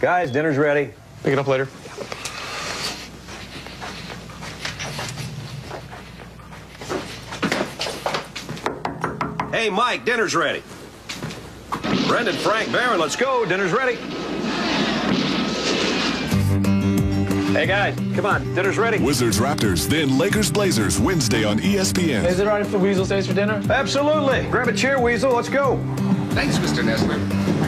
Guys, dinner's ready. Pick it up later. Hey, Mike, dinner's ready. Brendan, Frank, Barron, let's go. Dinner's ready. Hey, guys, come on. Dinner's ready. Wizards Raptors, then Lakers Blazers, Wednesday on ESPN. Is it all right if the Weasel stays for dinner? Absolutely. Grab a chair, Weasel. Let's go. Thanks, Mr. Nestle.